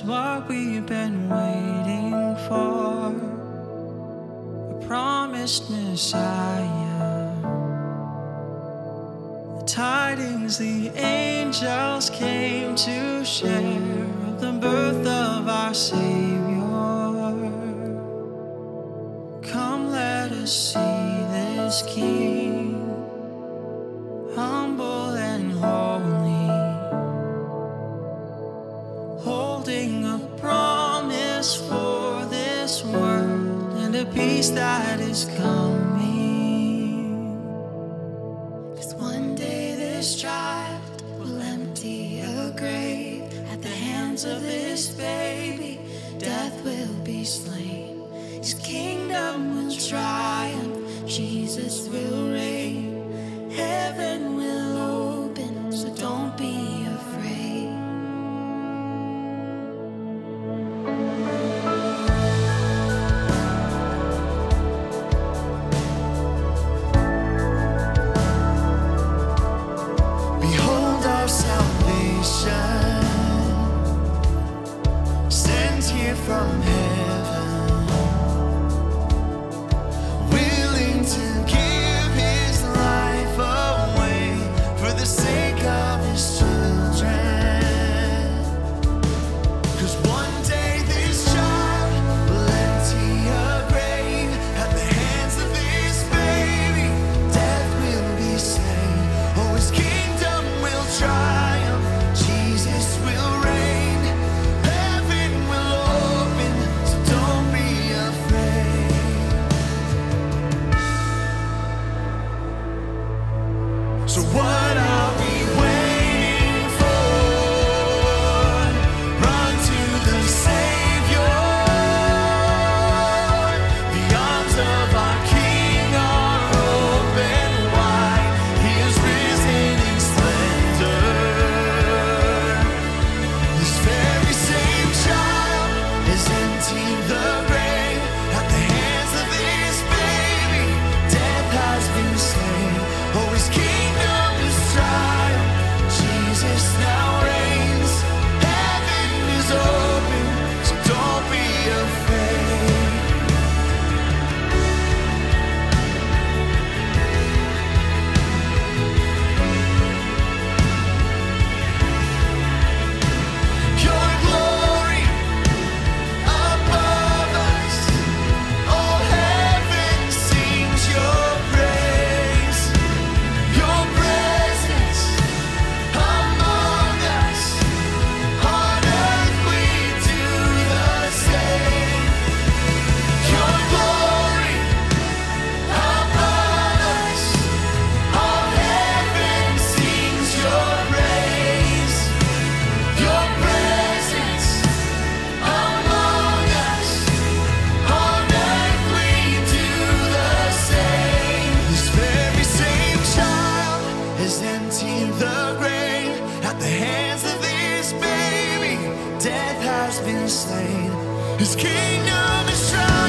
what we've been waiting for, a promised Messiah. The tidings the angels came to share of the birth of our Savior. Come, let us see this King, humble and holy, holding a promise for this world and a peace that is coming. 'Cause one day this child will empty a grave at the hands of this baby. Death will be slain, His kingdom will triumph, Jesus will reign. Heaven will open, so don't be afraid. Behold our salvation, sent here from heaven, willing to give His life away for the sake of His children. 'Cause one day this child will empty a grave at the hands of this baby. Death will be slain, oh, His kingdom will triumph, Jesus will reign. Heaven will open, so don't be afraid. So what are we waiting for? Run to the Savior. The arms of our King are open wide. He is risen in splendor. This very same child is emptying the grave at the hands of this baby. Death has been slain, oh, His kingdom is triumph, Jesus now reigns. Heaven is open, so don't be afraid. Your glory above us, all heaven sings your praise. Your presence among us, on earth we do the same. Your glory above us, all heaven sings your praise. Your presence among us, on earth we do the same. This very same child is emptying the grave at the hands of this baby. Death has been slain, His kingdom is triumph.